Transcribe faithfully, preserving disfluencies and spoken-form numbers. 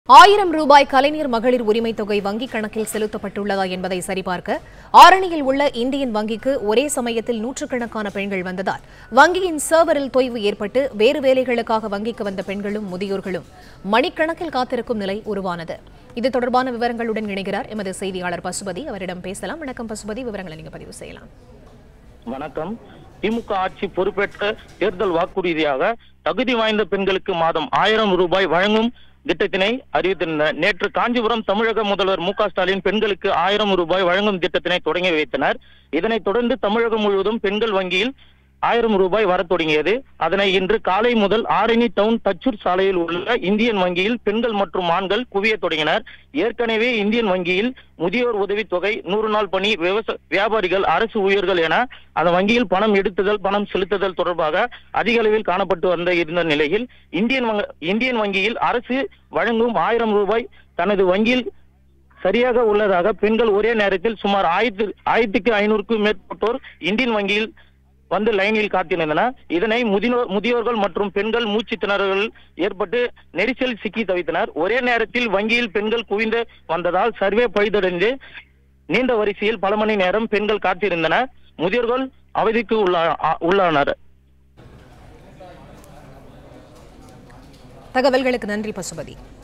ஆயிரம் ரூபாய் கலைஞர் மகளிர் உரிமை தொகை வங்கிக் கணக்கில் செலுத்தப்பட்டுள்ளதா என்பதை சரிபார்க்க ஆரணியில் உள்ள இந்தியன் வங்கிக்கு ஒரே சமயத்தில் நூற்றுக்கணக்கான பெண்கள் வந்ததால் வங்கியின் சர்வரில் தொய்வு ஏற்பட்டு வேறு வேலைகளுக்காக வங்கிக்கு வந்த பெண்களும் முதியோர்களும் மணிக்கணக்கில் காத்திருக்கும் நிலை உருவானது. இது தொடர்பான விவரங்களுடன் இணைகிறார் எமது செய்தியாளர் பசுபதி. அவரிடம் பேசலாம். வணக்கம் பசுபதி, விவரங்களை நீங்க பதிவு செய்யலாம். வணக்கம். திமுக ஆட்சி பொறுப்பேற்ற தேர்தல் வாக்குறுதியாக தகுதி வாய்ந்த பெண்களுக்கு மாதம் ஆயிரம் ரூபாய் வழங்கும் திட்டத்தினை அறிவித்திருந்தனர். நேற்று காஞ்சிபுரம் தமிழக முதல்வர் மு க ஸ்டாலின் பெண்களுக்கு ஆயிரம் ரூபாய் வழங்கும் திட்டத்தினை தொடங்கி வைத்தனர். இதனைத் தொடர்ந்து தமிழகம் முழுவதும் பெண்கள் வங்கியில் ஆயிரம் ரூபாய் வரத் தொடங்கியது. அதனை இன்று காலை முதல் ஆரணி டவுன் தச்சூர் சாலையில் உள்ள இந்தியன் வங்கியில் பெண்கள் மற்றும் ஆண்கள் குவிய தொடங்கினர். ஏற்கனவே இந்தியன் வங்கியில் முதியோர் உதவித்தொகை, நூறு நாள் பணி, விவசாய வியாபாரிகள், அரசு ஊழியர்கள் என அந்த வங்கியில் பணம் எடுத்துதல், பணம் செலுத்துதல் தொடர்பாக அதிக அளவில் காணப்பட்டு வந்த இருந்த நிலையில் இந்தியன் இந்தியன் வங்கியில் அரசு வழங்கும் ஆயிரம் ரூபாய் தனது வங்கியில் சரியாக உள்ளதாக பெண்கள் ஒரே நேரத்தில் சுமார் ஆயிரத்து ஆயிரத்துக்கு ஐநூறுக்கும் மேற்பட்டோர் இந்தியன் வங்கியில் வந்து லைனில் காத்திருந்தனர். இதனை முதியோர் முதியோர்கள் மற்றும் பெண்கள் மூச்சு திணறல்கள் ஏற்பட்டு நெரிசல் சிக்கி தவித்தனர். ஒரே நேரத்தில் வங்கியில் பெண்கள் குவிந்து வந்ததால் சர்வே பழுதடைந்து நீண்ட வரிசையில் பல மணி நேரம் பெண்கள் காத்திருந்தனர். முதியோர்கள் அவதிக்கு உள்ளானர். தகவல்களுக்கு நன்றி பசுபதி.